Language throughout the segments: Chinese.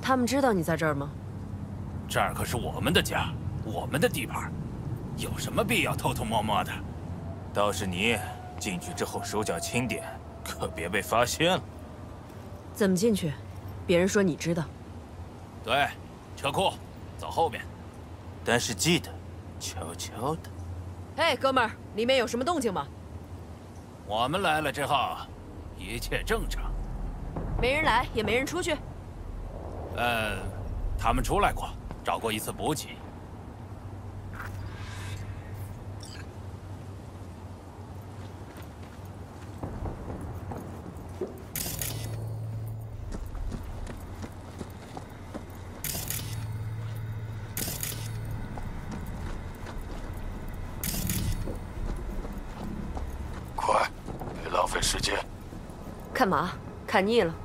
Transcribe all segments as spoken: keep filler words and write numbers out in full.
他们知道你在这儿吗？ 这儿可是我们的家，我们的地盘，有什么必要偷偷摸摸的？倒是你进去之后手脚轻点，可别被发现了。 怎么进去？别人说你知道。 对，车库，走后面。但是记得，悄悄的。 哎，哥们儿，里面有什么动静吗？ 我们来了之后，一切正常。 没人来，也没人出去。 呃，他们出来过，找过一次补给。 快，别浪费时间。 干嘛？看腻了？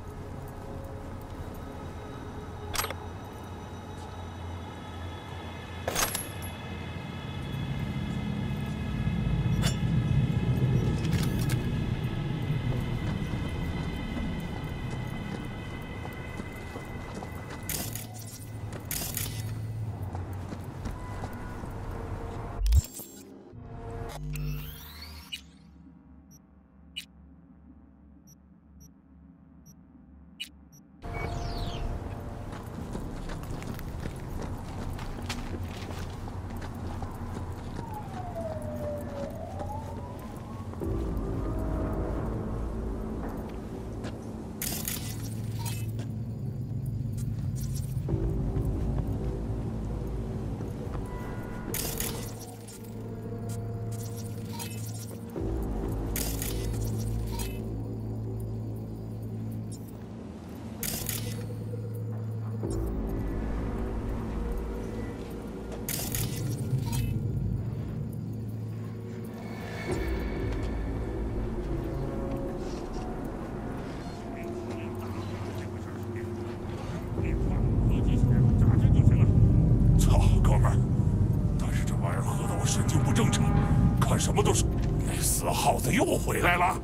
什么都是，那死耗子又回来了。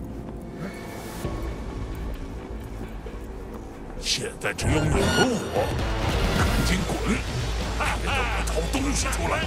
现在只有你和我，赶紧滚！别等我掏东西出来。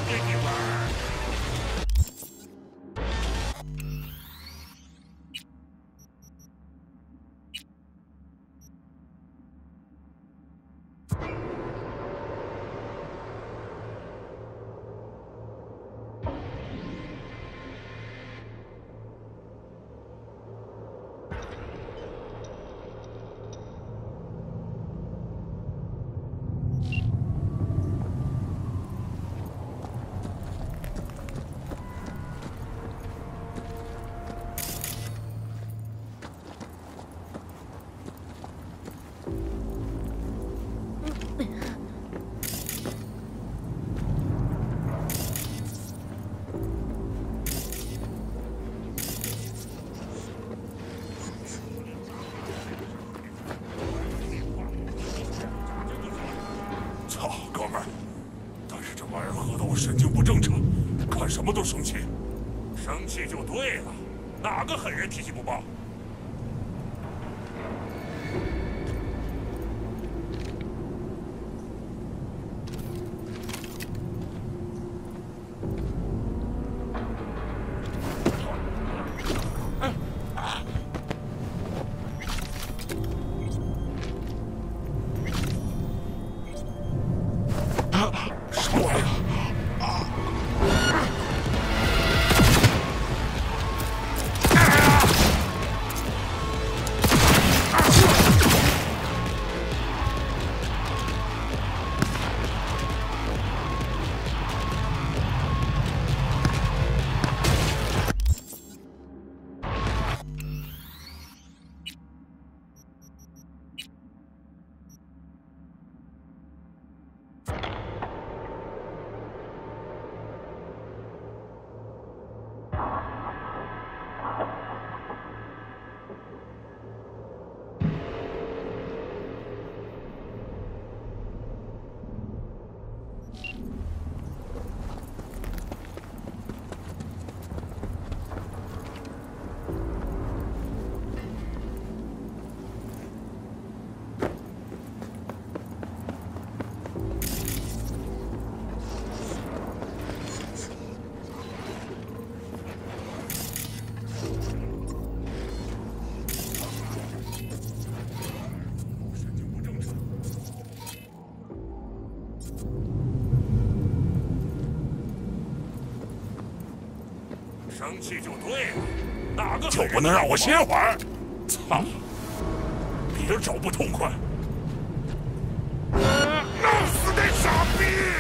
操，哥们儿！但是这玩意儿喝得我神经不正常，看什么都生气。生气就对了，哪个狠人脾气不暴？ 生气就对了，哪个就不能让我歇会儿？操！别人找不痛快，弄死那傻逼！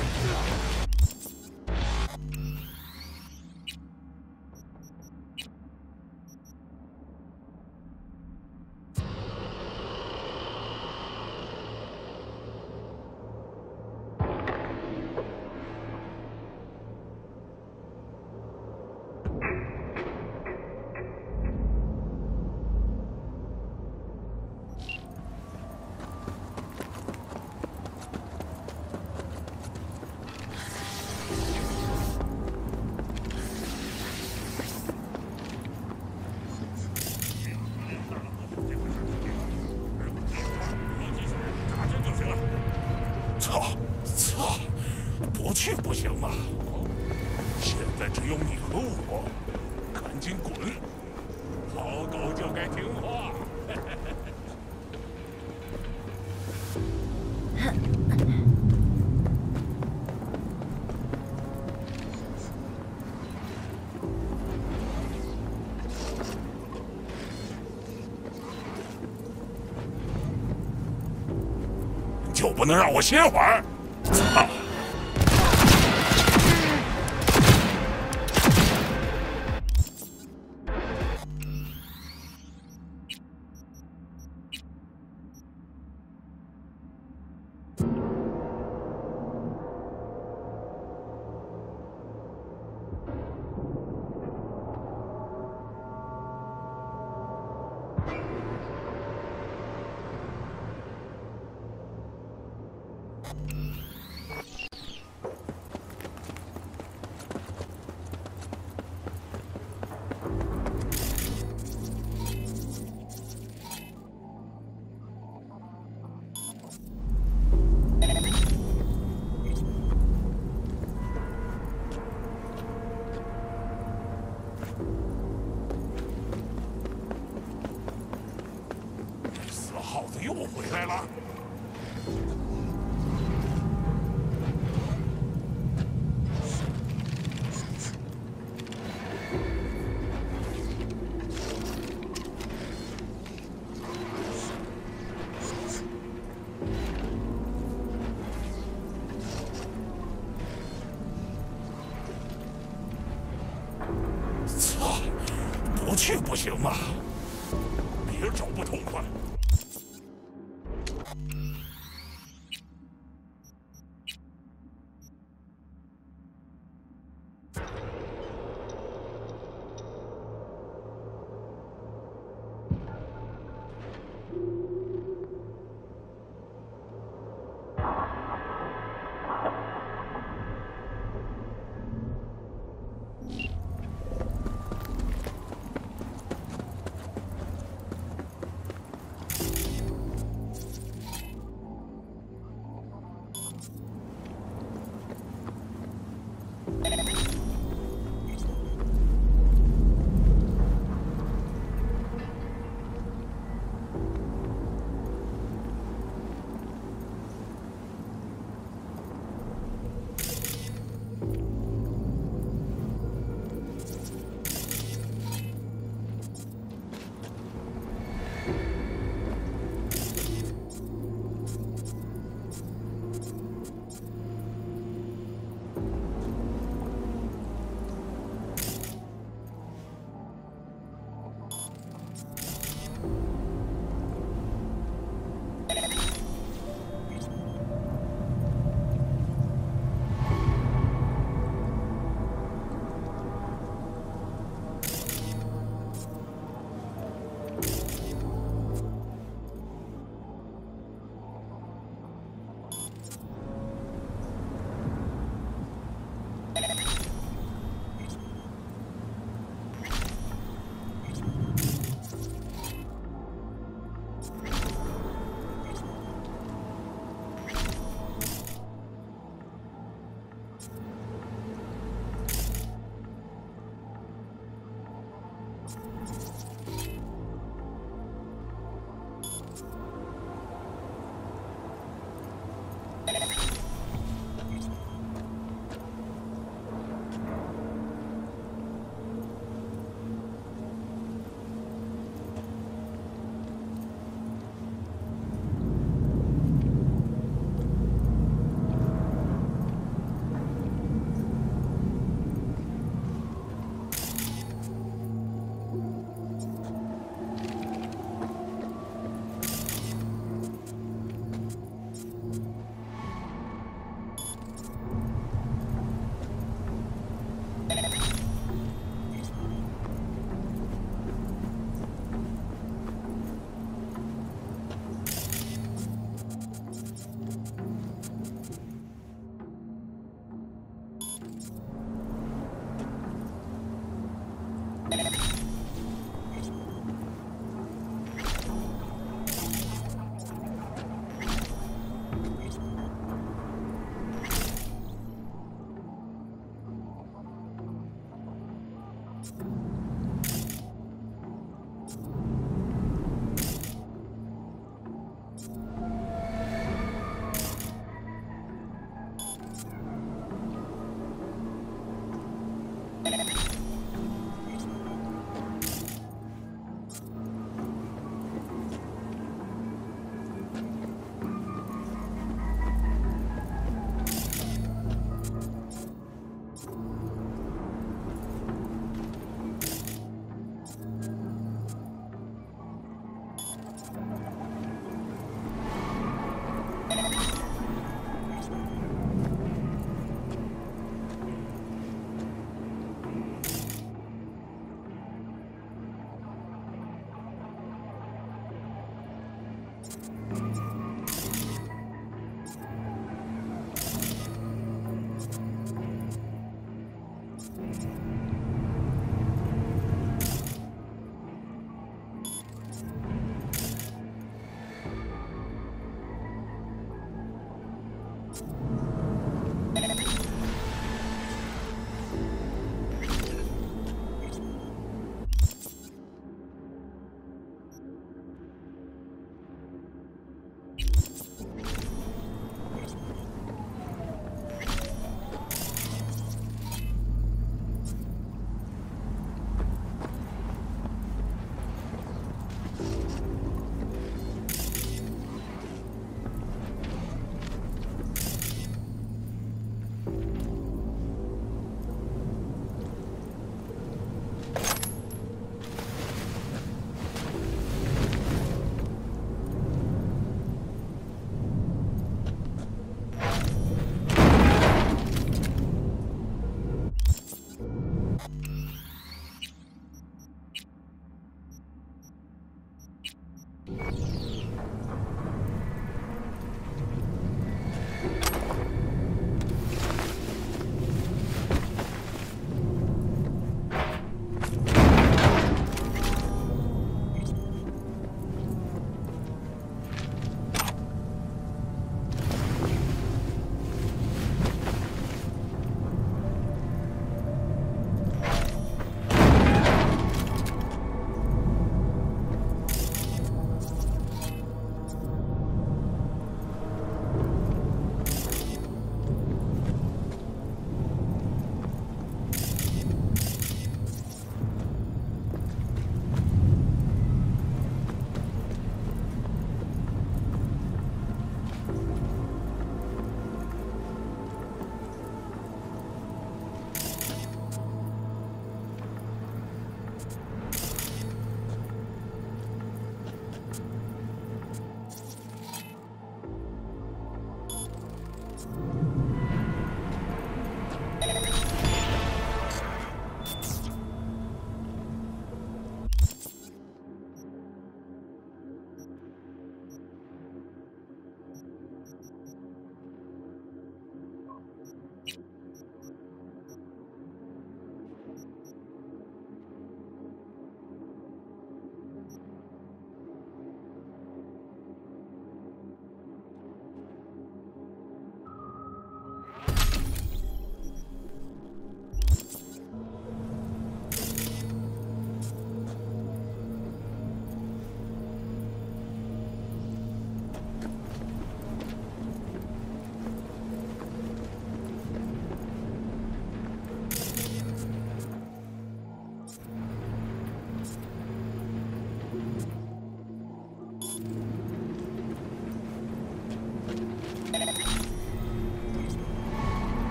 操操！不去不行吗？现在只有你和我，赶紧滚！好狗就该听话。就不能让我歇会儿？操！耗子又回来了。操！不去不行吗？别找不痛快。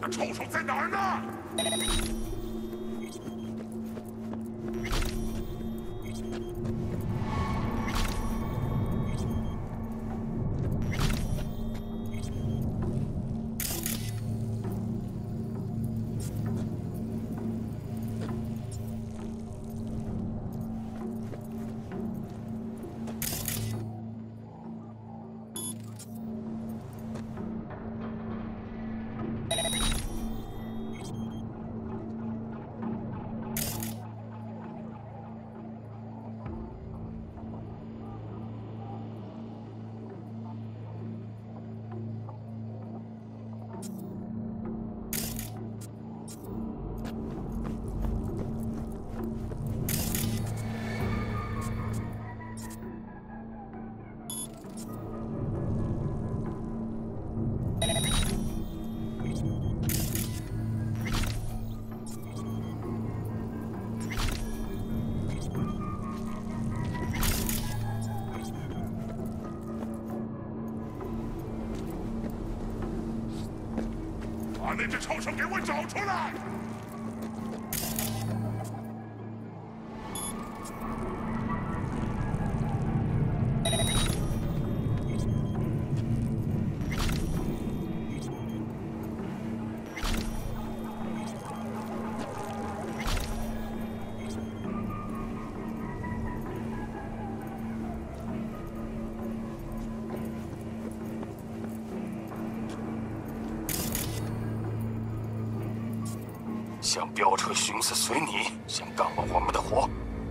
臭手在哪儿呢？ 把那只臭手给我找出来！ 想飙车寻死随你，想干完我们的活。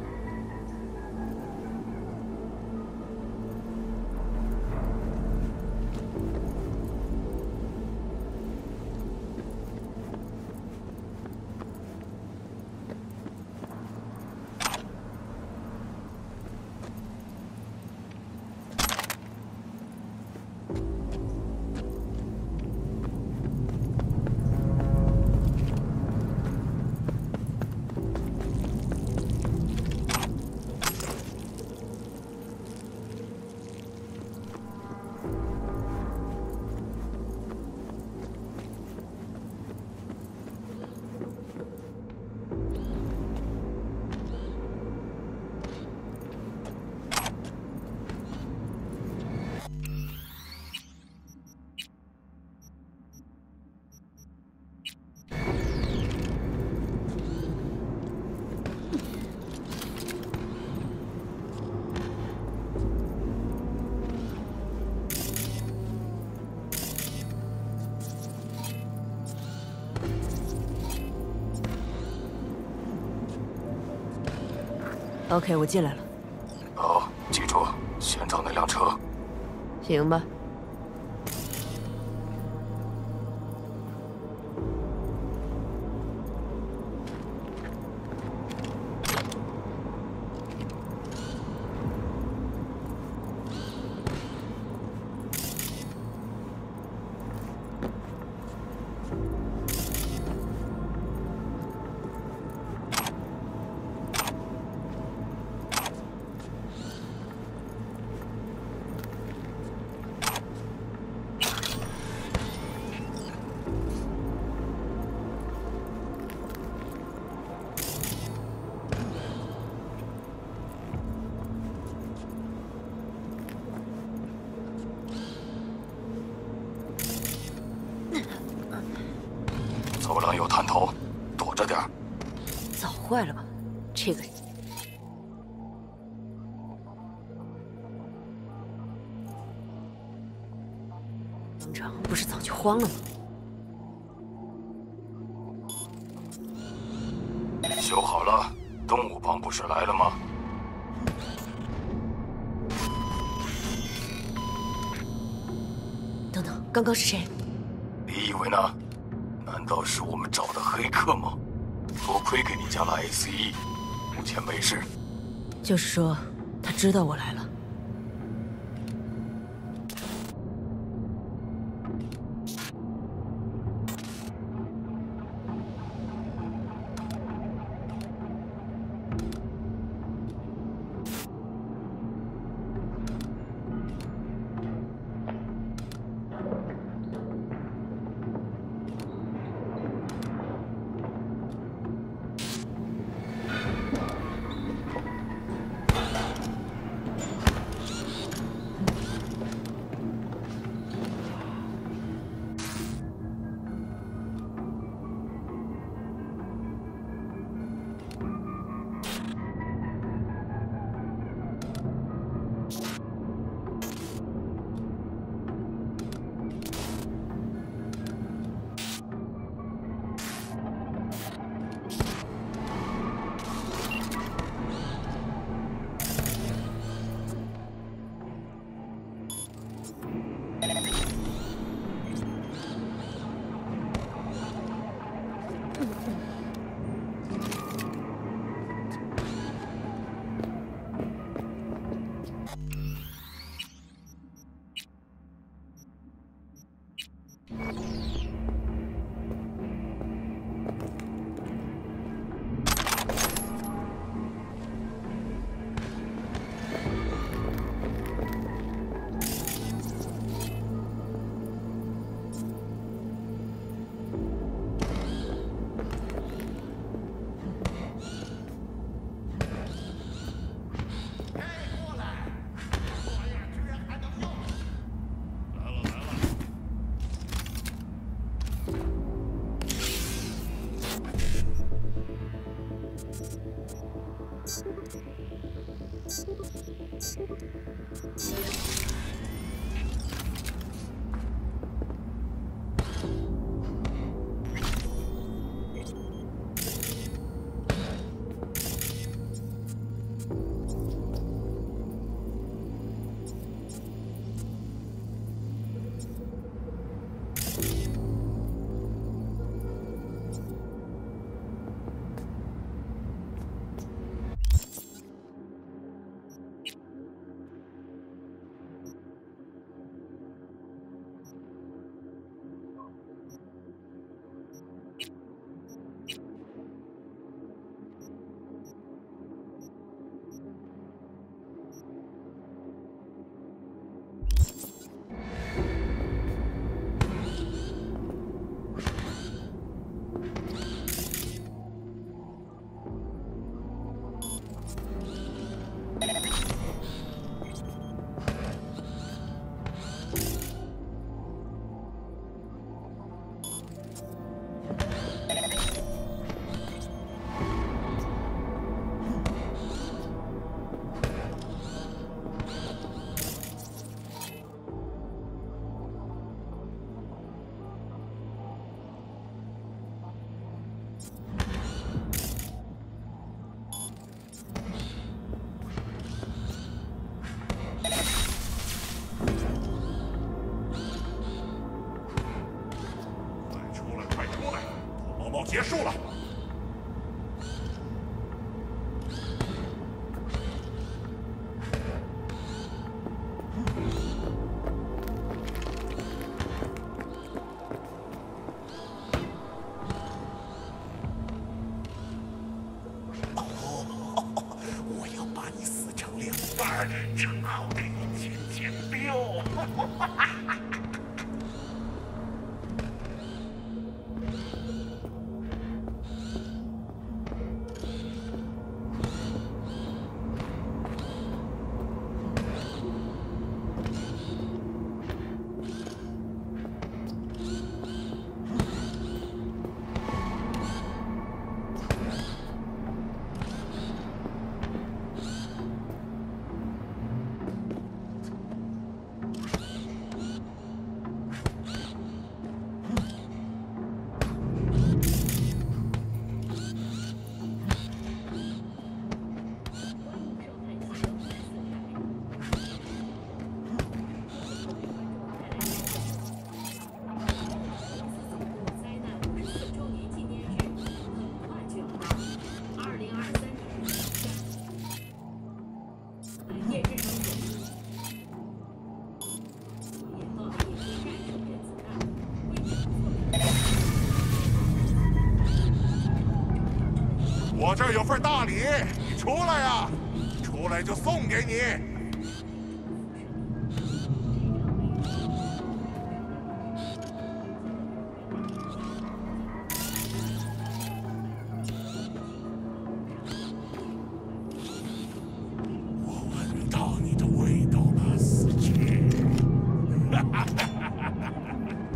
OK， 我进来了。 好，记住，先找那辆车。 行吧。 走廊有探头，躲着点儿。 早坏了吧，这个人。农场不是早就荒了吗？ 修好了，动物帮不是来了吗？ 等等，刚刚是谁？ 你以为呢？难道是我们找的黑客吗？多亏给你加了 A C E， 目前没事。 就是说，他知道我来了。 结束了。我要把你撕成两半，正好给你减减标。我这儿有份大礼，你出来呀！出来就送给你。我闻到你的味道了，死去！哈哈哈哈哈哈！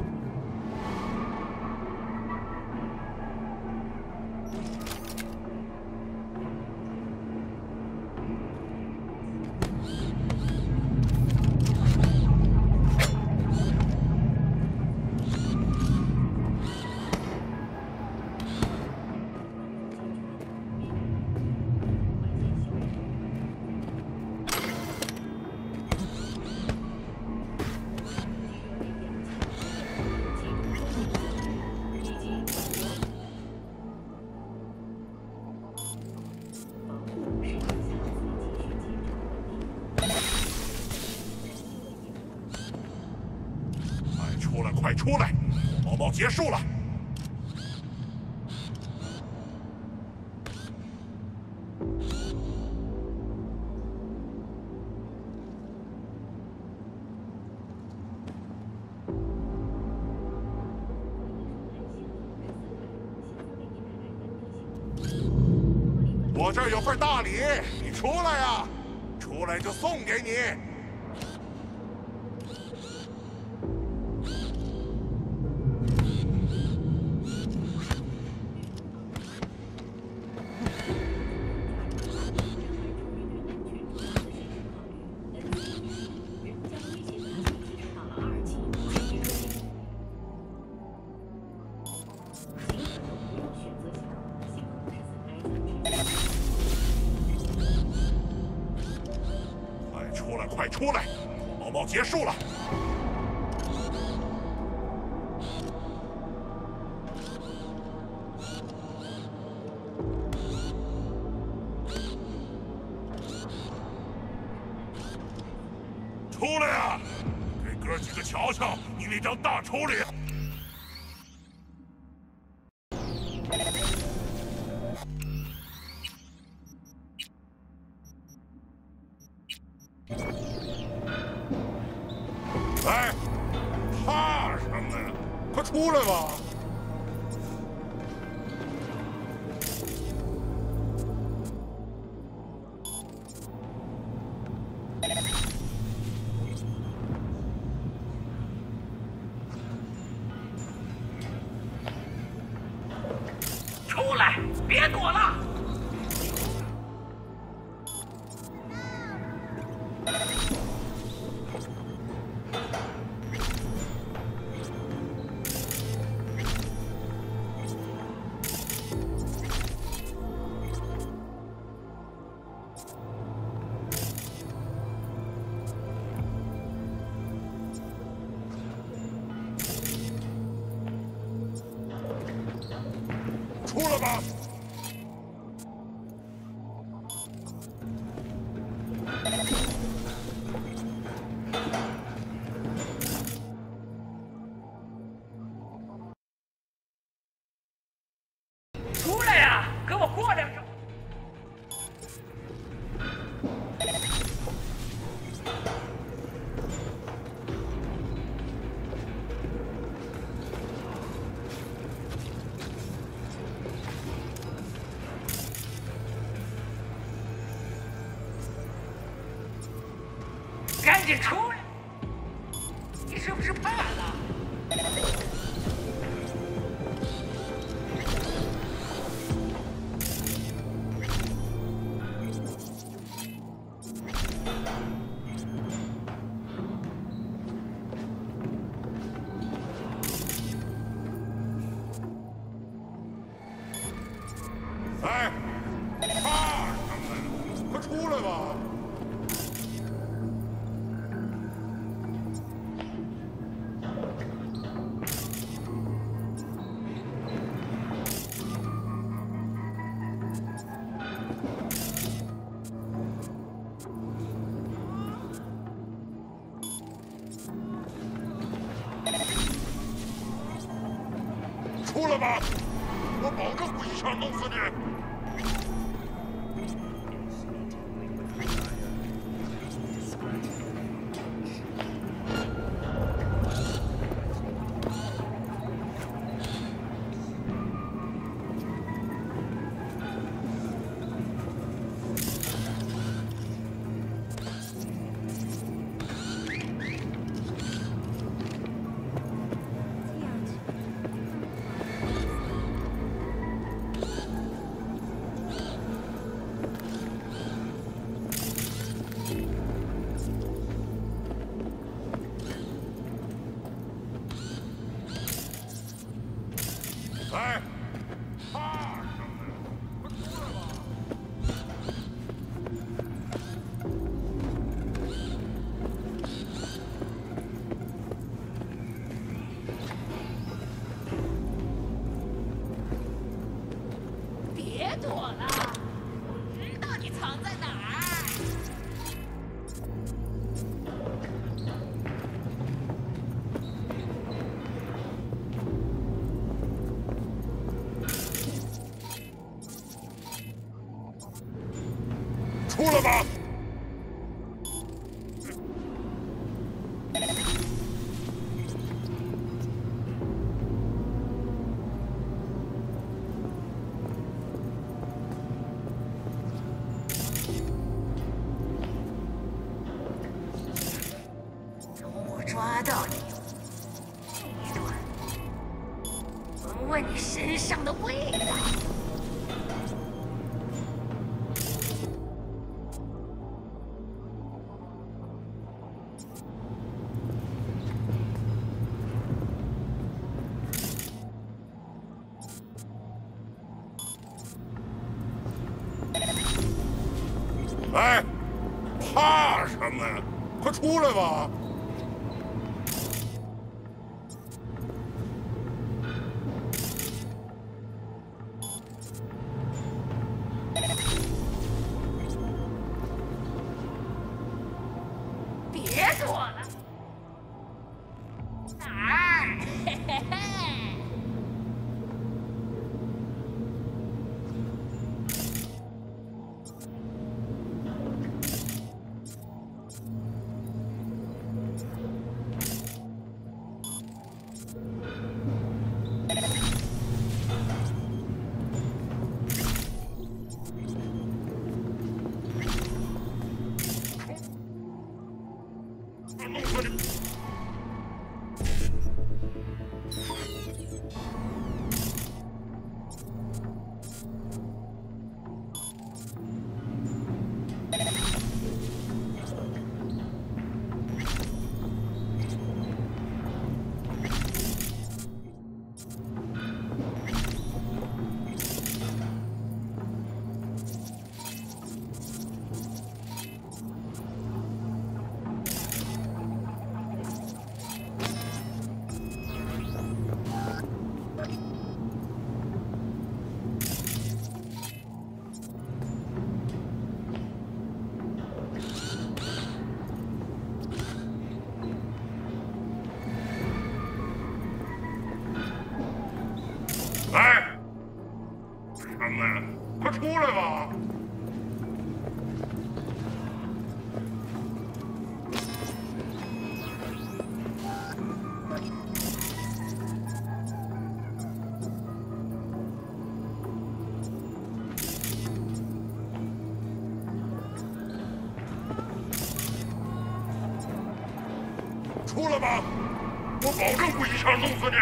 出来，快出来！毛毛结束了。我这儿有份大礼，你出来呀！出来就送给你。出来，快出来！毛毛结束了。出来呀！给哥几个瞧瞧你那张大丑脸！哎，怕什么呀？快出来吧！ 出来，别躲了！ 出来吧！ 出来呀！给我过两招！ 赶紧出来！你是不是怕了？ 哎，怕什么呀？快出来吧！ 出来吧！我保证不一枪弄死你！哎，怕什么呀？快出来吧！ 别躲了，我知道你藏在哪儿。 出来吧！ 等我抓到你，这一段闻闻你身上的味道。 哎，怕什么呀？快出来吧！ 别躲了，哪儿？嘿嘿嘿。 弄死你！ 出来吧！我保证不一下弄死你！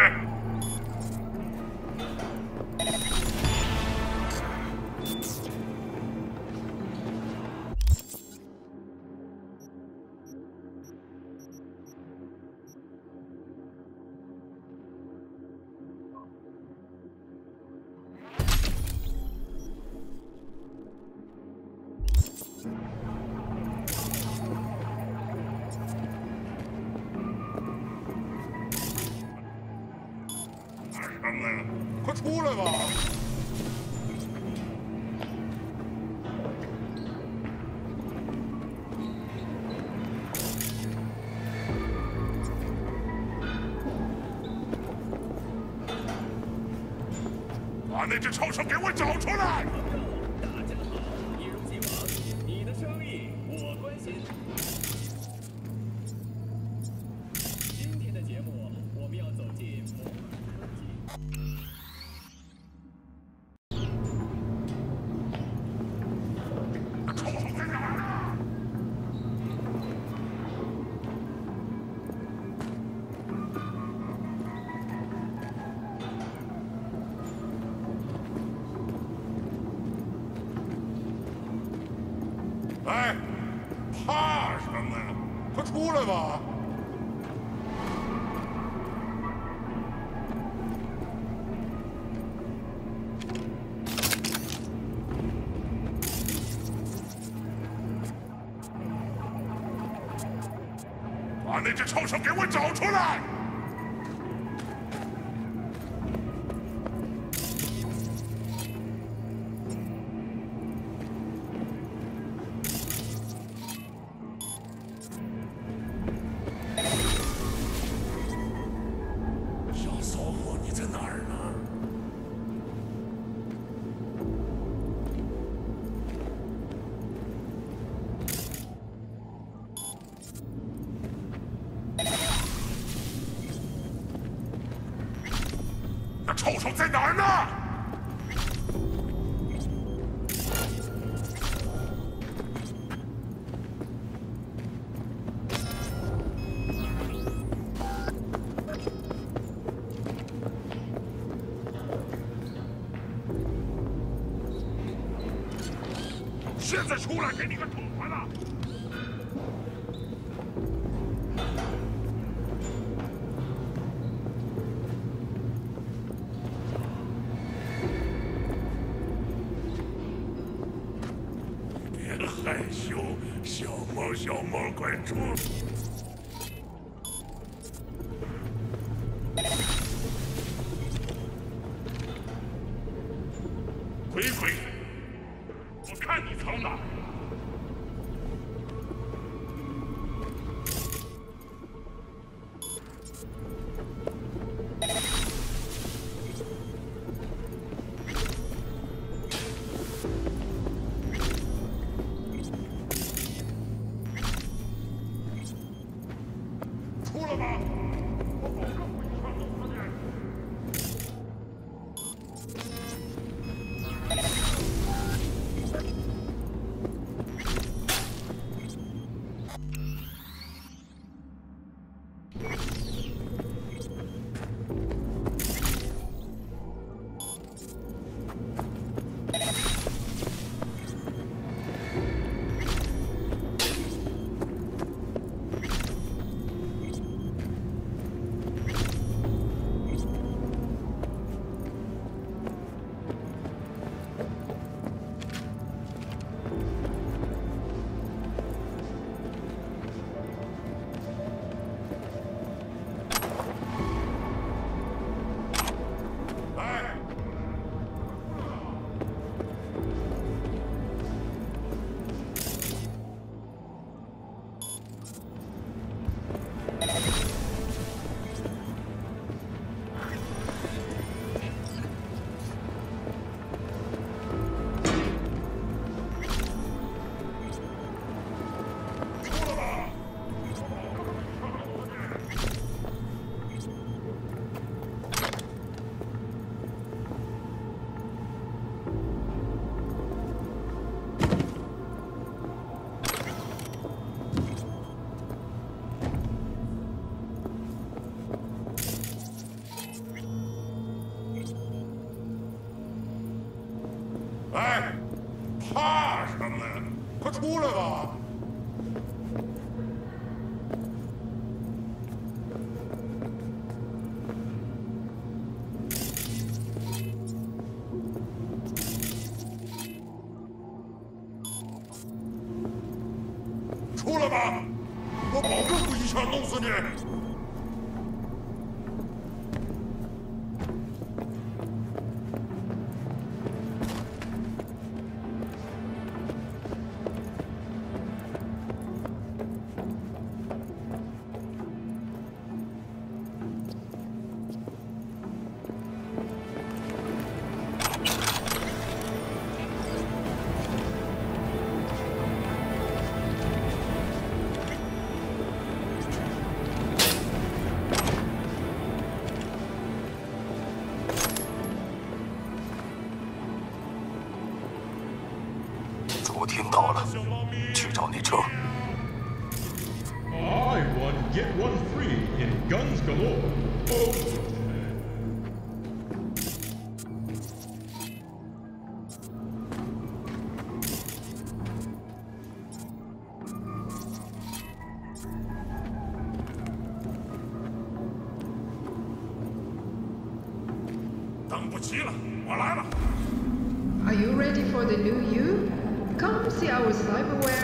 快出来吧！把那只臭手给我找出来！ 大家好，一如既往，你的生意我关心。今天的节目，我们要走进魔法科技。 哎，怕什么呀？快出来吧！把那只臭手给我找出来！ 那臭手在哪儿呢？现在出来，给你个痛快的！ 害羞，小猫，小猫，快出！鬼鬼，我看你藏哪儿！出来吧！我保证不一下弄死你！ 出哎，怕什么呀？快出来吧！出来吧！我保证不一下弄死你！ 昨天到了，去找那车。 Buy one, get one free in Guns Galore. Oh. Are you ready for the new you? Come see our cyberware.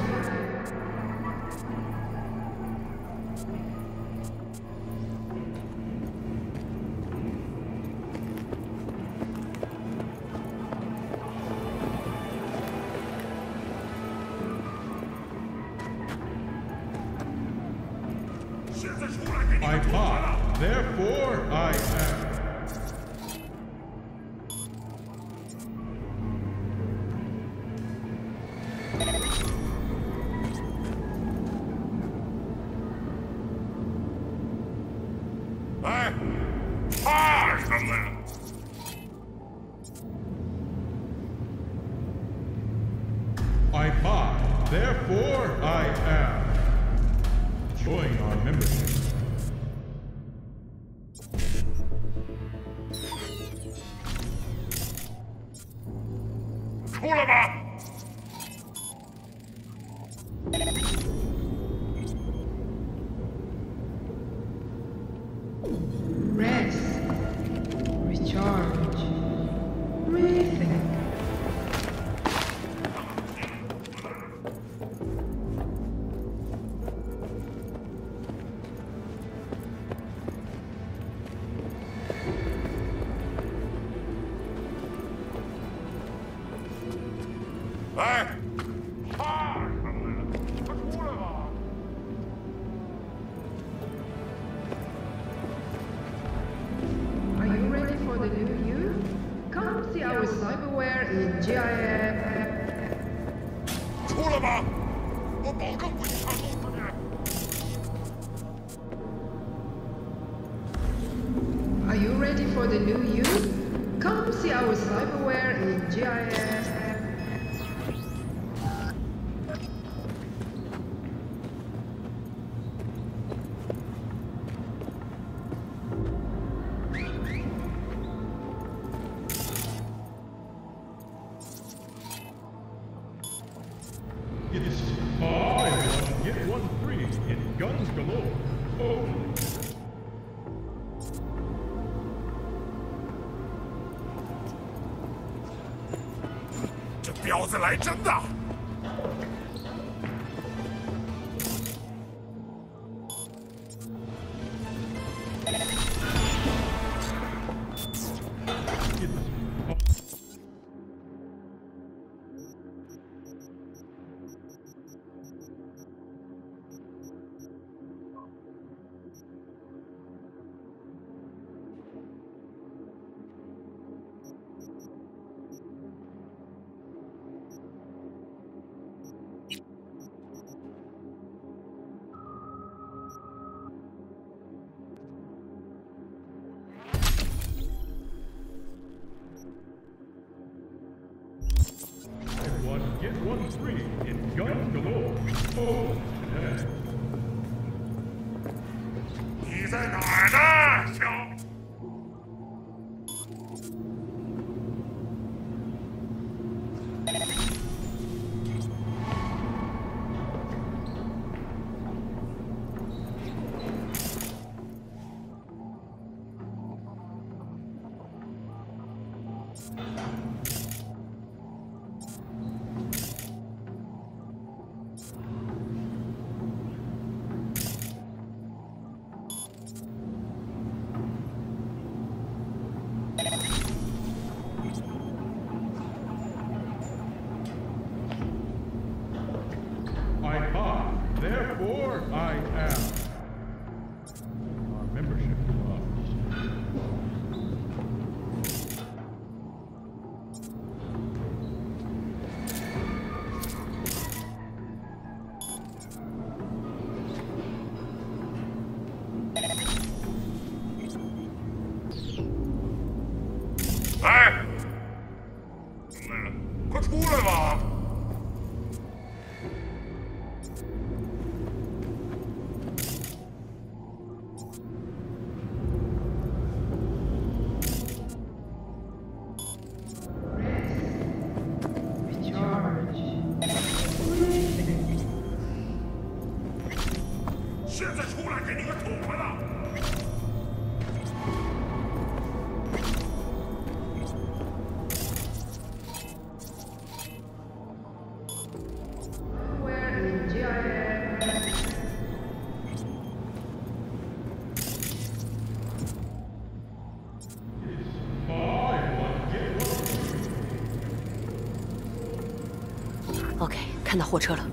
I pop, therefore I am. I pop, therefore I am. Join our membership. 出来吧！ Rest, recharge, rethink. Are you ready for the new you? Come see our cyberware in G I F. 出来吧！我保证不一下弄死你。 Are you ready for the new you? Come see our cyberware in G I F. It's buy one, get one free in Guns Galore. Oh. 这婊子来真的！ One, get one free in Guns Galore. Oh, yeah. 你在哪儿呢，小？ I 来给你个痛快的！ OK， 看到货车了。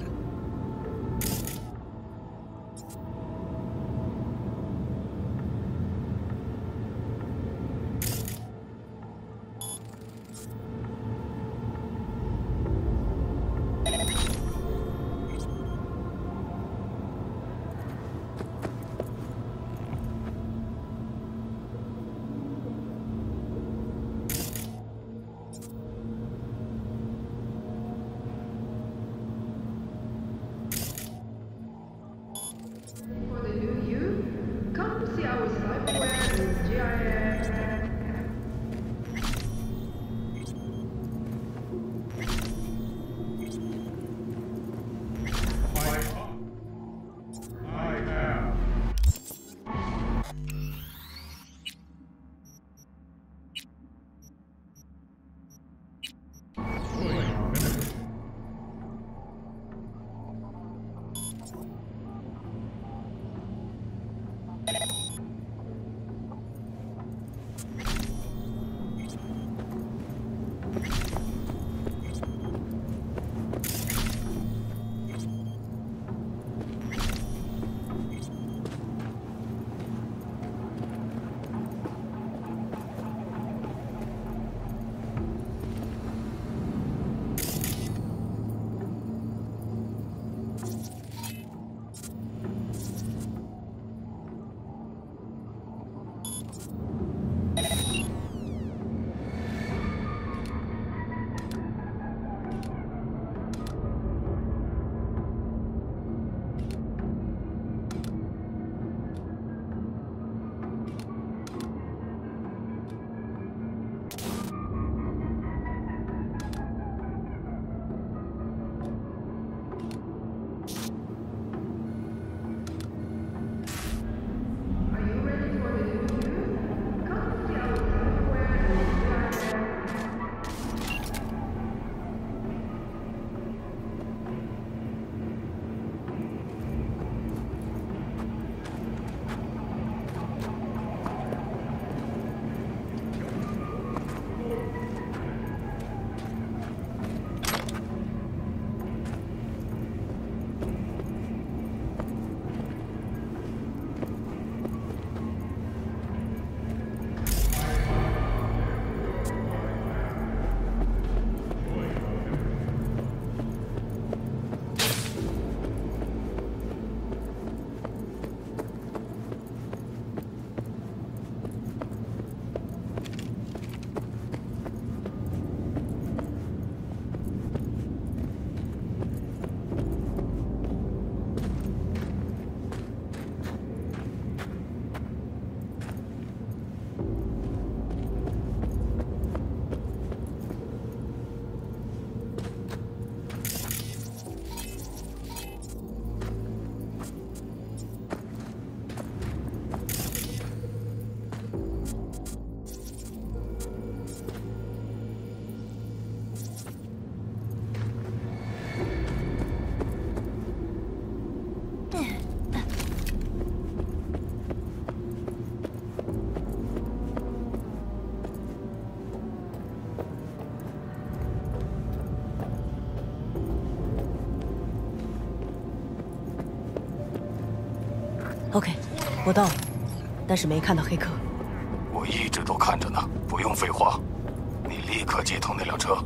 For the new you, come see our cyberware in G I F. I am. Are you ready for the new you? Come see our cyberware in G I F. OK， 我到了，但是没看到黑客。 我一直都看着呢，不用废话，你立刻接通那辆车。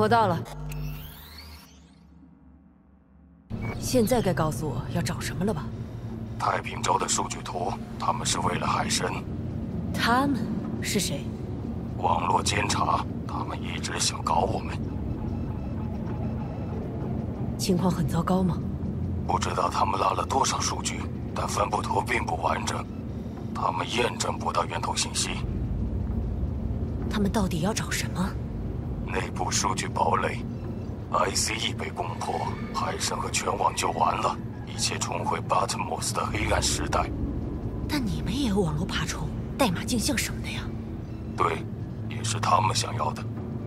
我到了。现在该告诉我要找什么了吧？ 太平洲的数据图，他们是为了海参。 他们是谁？ 网络监察，他们一直想搞我们。 情况很糟糕吗？ 不知道他们拉了多少数据，但分布图并不完整，他们验证不到源头信息。 他们到底要找什么？ 内部数据堡垒 ，I C E 被攻破，海参和全网就完了，一切重回巴特莫斯的黑暗时代。 但你们也有网络爬虫、代码镜像什么的呀？ 对，也是他们想要的。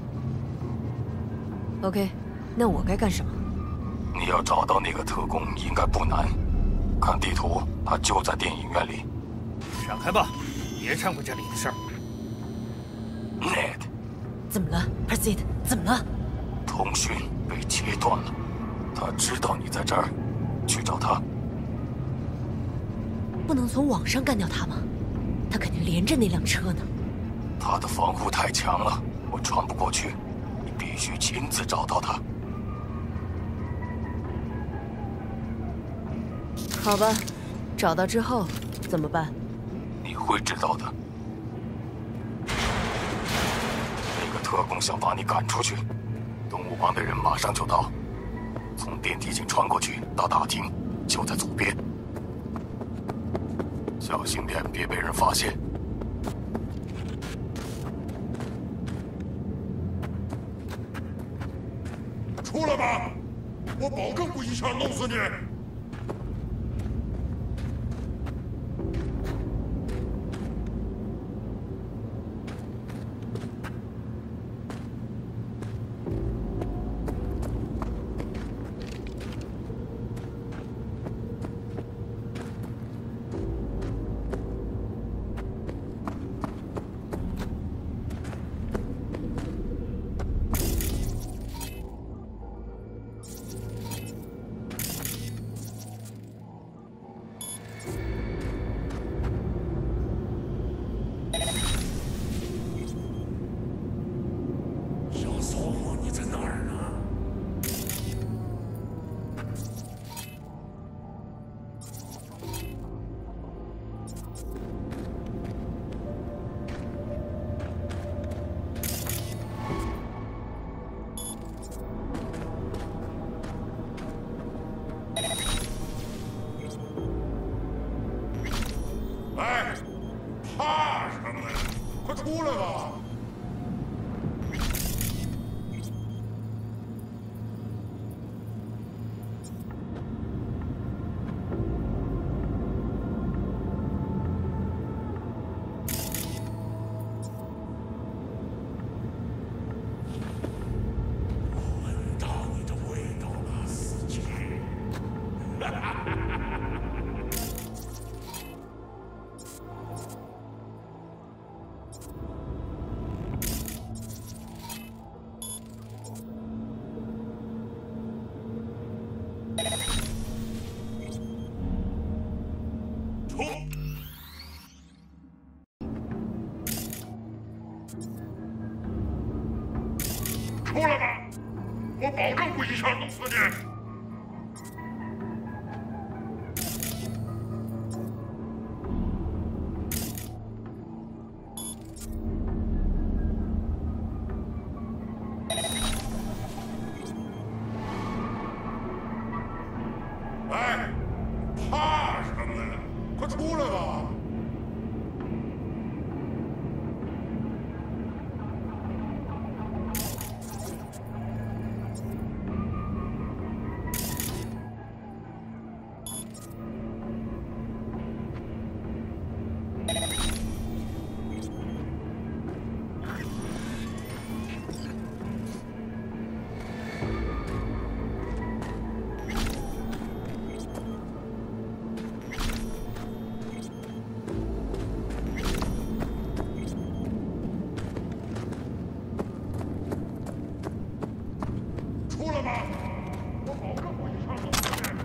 OK， 那我该干什么？ 你要找到那个特工应该不难，看地图，他就在电影院里。 闪开吧，别掺和这里的事儿。 Ned， 怎么了 ，Perseid？ 怎么了？ 通讯被切断了，他知道你在这儿，去找他。 不能从网上干掉他吗？他肯定连着那辆车呢。 他的防护太强了，我穿不过去，你必须亲自找到他。 好吧，找到之后怎么办？ 你会知道的。那个特工想把你赶出去，东武帮的人马上就到，从电梯井穿过去到大厅，就在左边。小心点，别被人发现。 出来吧，我保证不一下弄死你。哎，怕什么呀？快出来吧！闻到你的味道了，死鸡！哈哈哈哈哈！出来吧，我保证不一下弄死你。哎，怕什么呀？快出来吧！出来吧，我保证不一下弄死你。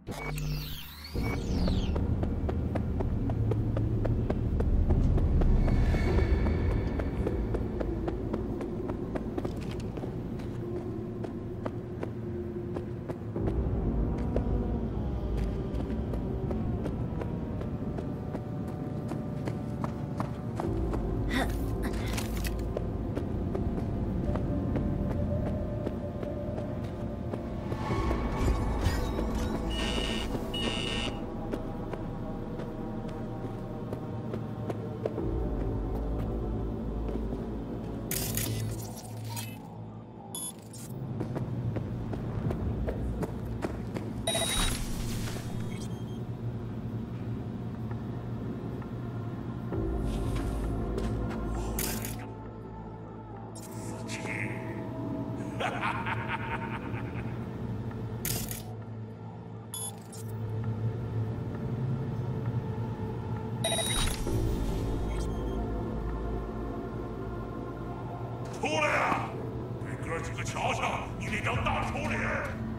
出来呀！给哥几个瞧瞧你那张大丑脸！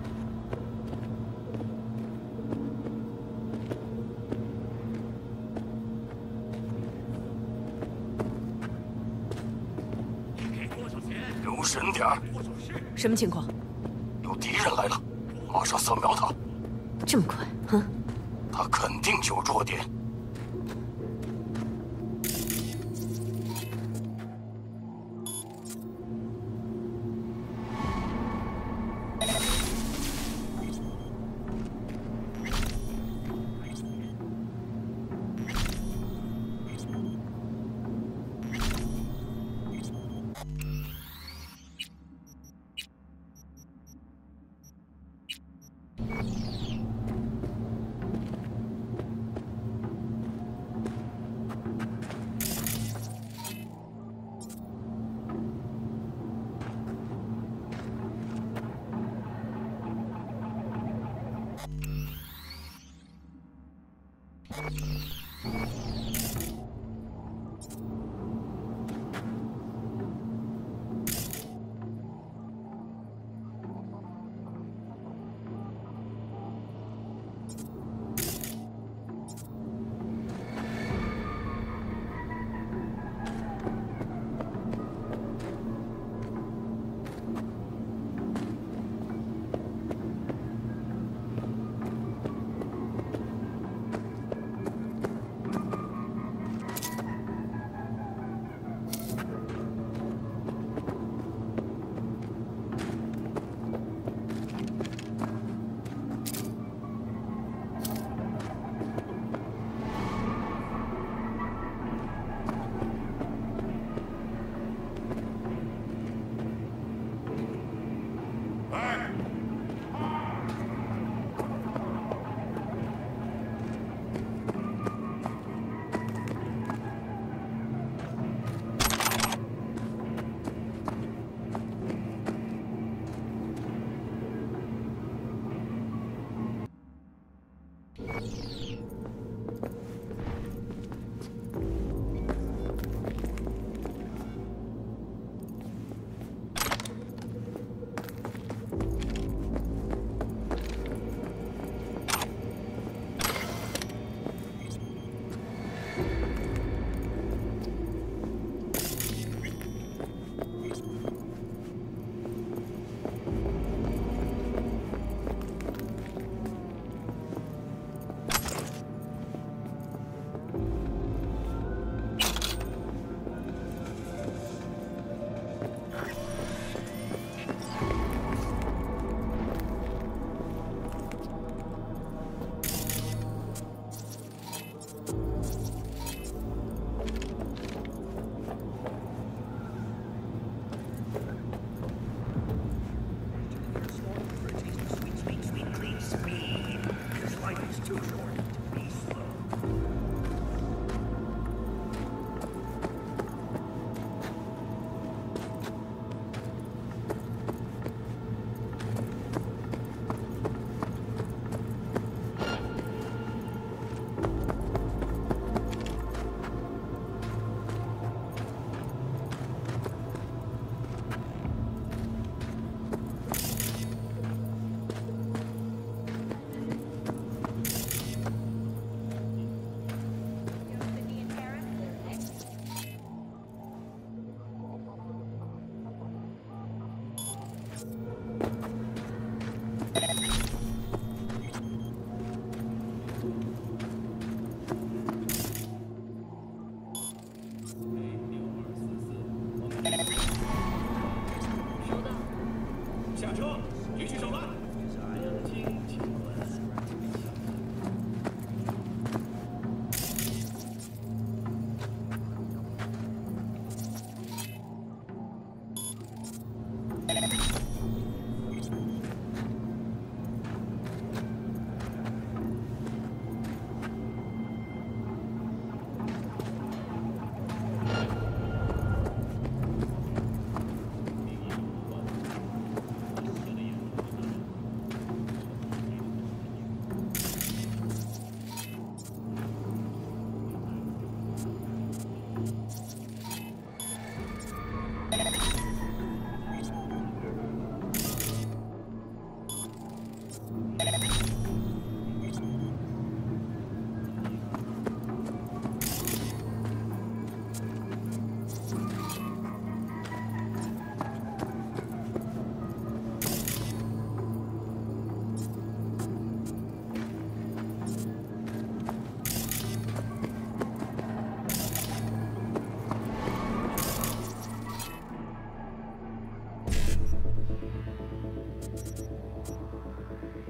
留神点儿！ 什么情况？ 有敌人来了，马上扫描他。 这么快？哼！ 他肯定有弱点。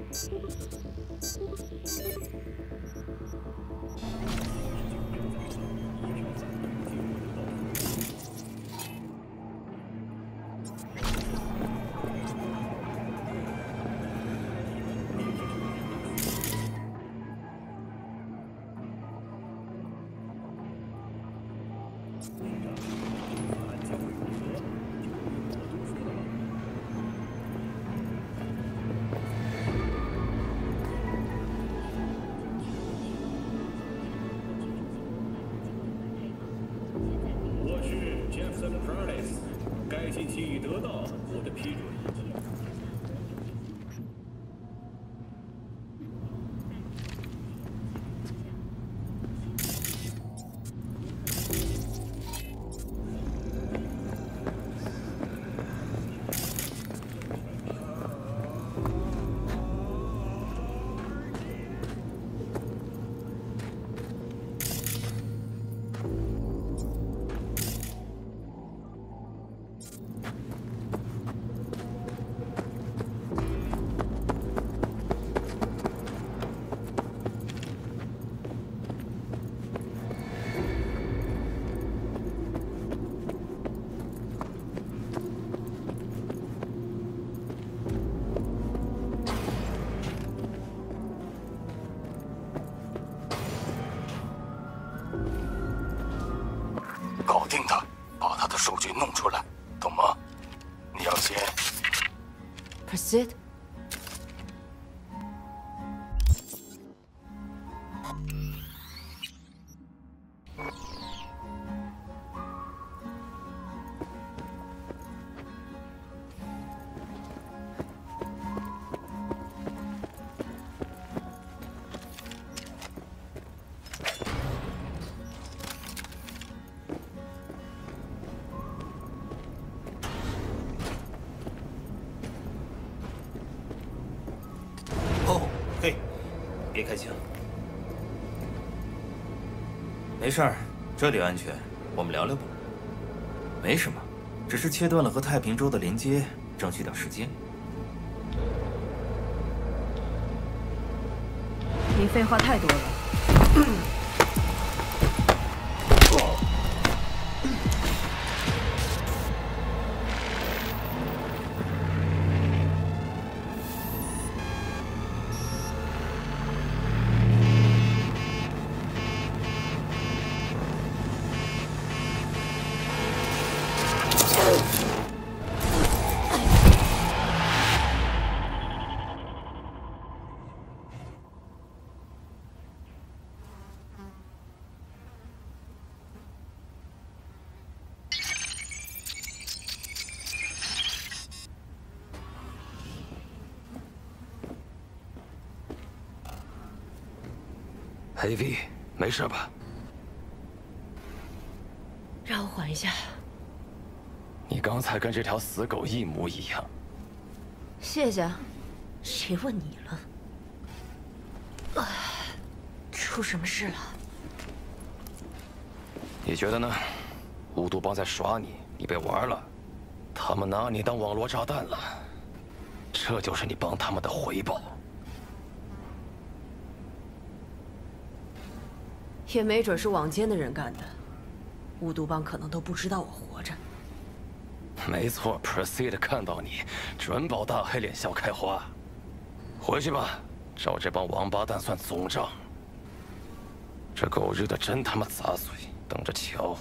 我是 Jefferson Prentice，该信息已得到我的批准。 搞定他，把他的数据弄出来，懂吗？你要先 Proceed。 哦，嘿，别开枪。没事儿，这里安全，我们聊聊吧。没什么，只是切断了和太平洲的连接，争取点时间。 你废话太多了。 黑 V， 没事吧？ 让我缓一下。 你刚才跟这条死狗一模一样。 谢谢。谁问你了？啊，出什么事了？ 你觉得呢？巫毒帮在耍你，你被玩了，他们拿你当网络炸弹了，这就是你帮他们的回报。 也没准是网监的人干的，巫毒帮可能都不知道我活着。 没错 ，Proceed 看到你，准保大黑脸笑开花。回去吧，找这帮王八蛋算总账。这狗日的真他妈杂碎，等着瞧。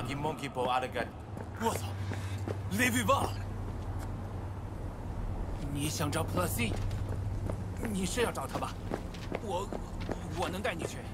Lucky monkey ball out of gun！ 我操，雷比旺！你想找 Plus？ 你是要找他吧？我我能带你去。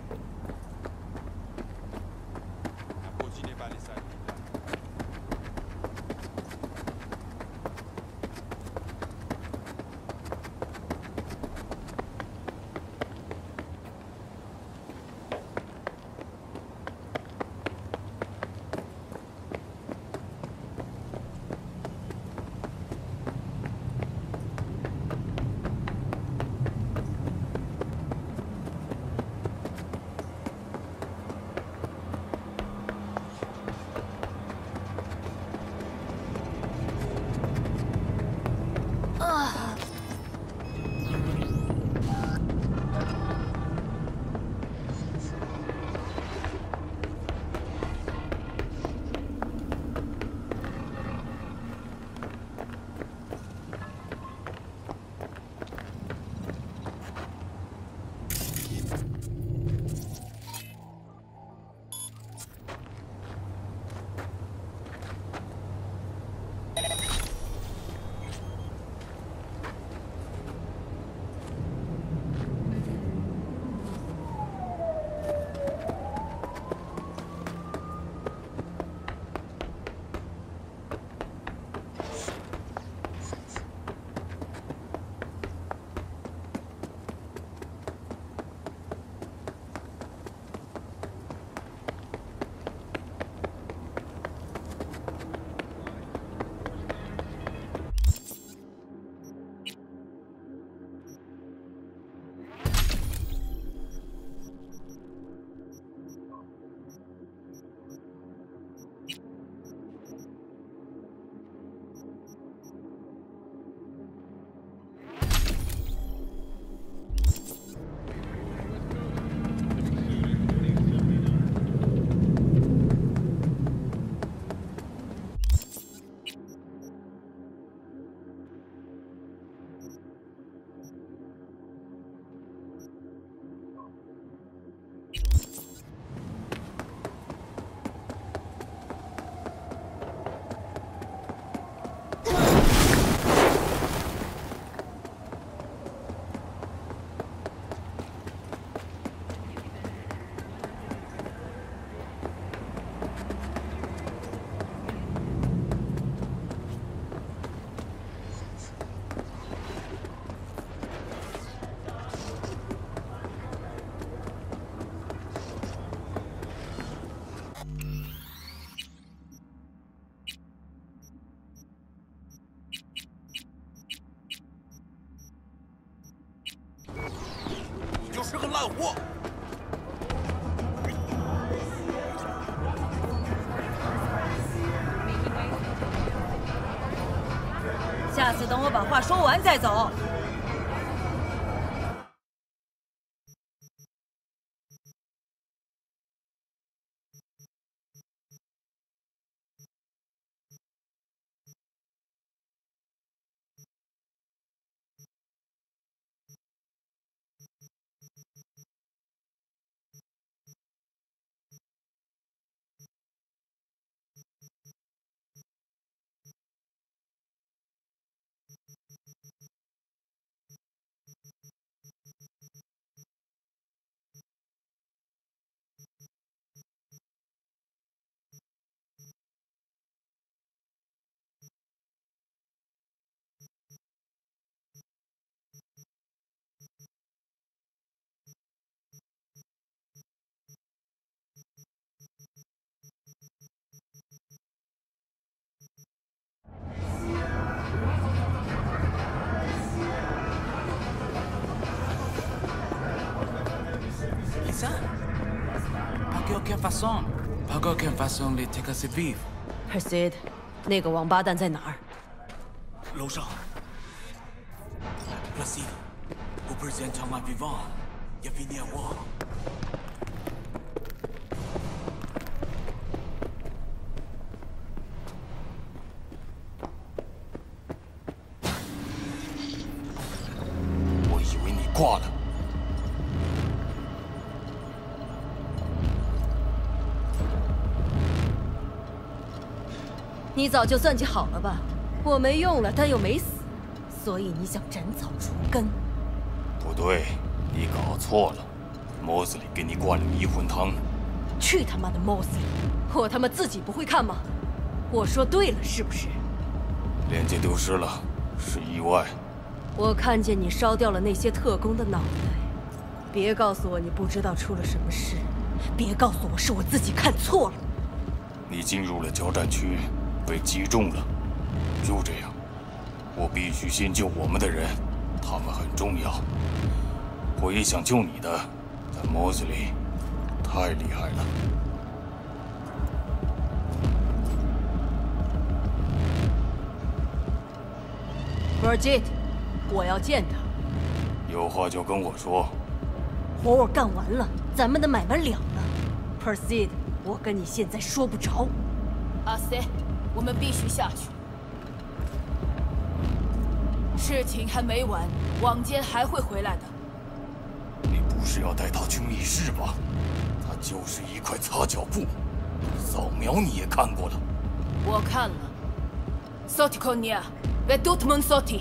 是个烂货。 下次等我把话说完再走。 Pas aucune façon, pas aucune façon de take us vivre. Perseid， 那个王八蛋在哪儿？ 楼上。Perseid， 我不是现场买 vivant， 也比你我。 我以为你挂了。 我你早就算计好了吧？我没用了，但又没死，所以你想斩草除根？ 不对，你搞错了。莫斯里给你灌了迷魂汤。 去他妈的莫斯里！我他妈自己不会看吗？我说对了是不是？ 链接丢失了，是意外。 我看见你烧掉了那些特工的脑袋，别告诉我你不知道出了什么事，别告诉我是我自己看错了。 你进入了交战区，被击中了，就这样，我必须先救我们的人，他们很重要。我也想救你的，但莫斯里太厉害了。 Brigitte， 我要见他。 有话就跟我说。 活我干完了，咱们的买卖了了。Proceed， 我跟你现在说不着。 阿塞，我们必须下去。事情还没完，网监还会回来的。 你不是要带他去密室吧？他就是一块擦脚布，扫描你也看过了。 我看了。Sotikonia， Vedutmun Soti。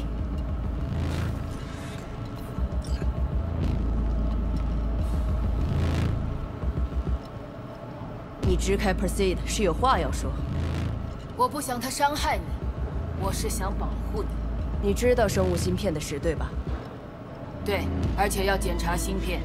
你支开 Proceed 是有话要说。 我不想他伤害你，我是想保护你。 你知道生物芯片的事对吧？ 对，而且要检查芯片。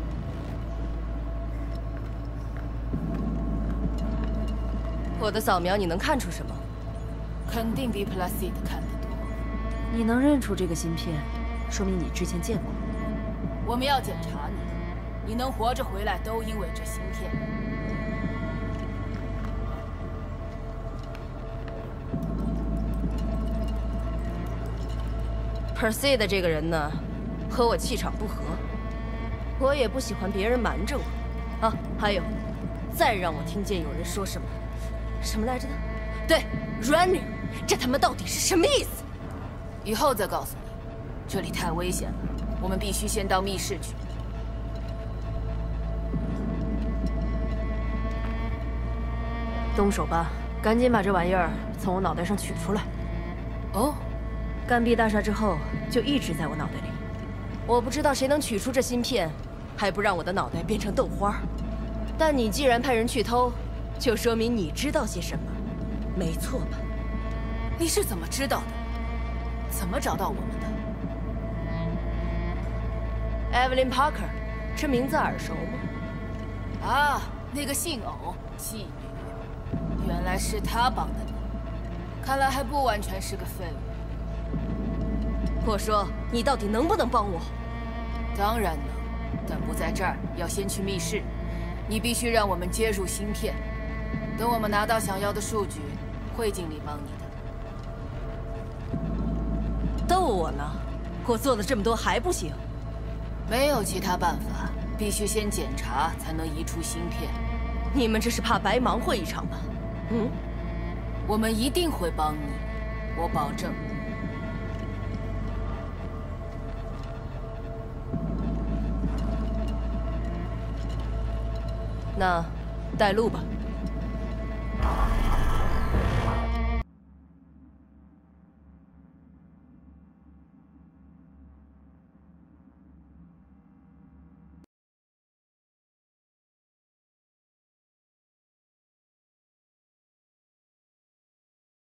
我的扫描你能看出什么？ 肯定比 Placid 看得多。 你能认出这个芯片，说明你之前见过。 我们要检查你，你能活着回来都因为这芯片。 Proceed 这个人呢，和我气场不合，我也不喜欢别人瞒着我。啊，还有，再让我听见有人说什么，什么来着的？对 ，Runner， 这他妈到底是什么意思？ 以后再告诉你，这里太危险了，我们必须先到密室去。 动手吧，赶紧把这玩意儿从我脑袋上取出来。 哦。 干闭大厦之后，就一直在我脑袋里。我不知道谁能取出这芯片，还不让我的脑袋变成豆花。但你既然派人去偷，就说明你知道些什么，没错吧？ 你是怎么知道的？怎么找到我们的 ？Evelyn Parker， 这名字耳熟吗？ 啊，那个姓偶妓女，原来是她帮的你。看来还不完全是个废物。 我说，你到底能不能帮我？ 当然能，但不在这儿，要先去密室。你必须让我们接入芯片，等我们拿到想要的数据，会尽力帮你的。逗我呢？我做了这么多还不行？ 没有其他办法，必须先检查才能移出芯片。 你们这是怕白忙活一场吧？嗯， 我们一定会帮你，我保证。 那，带路吧。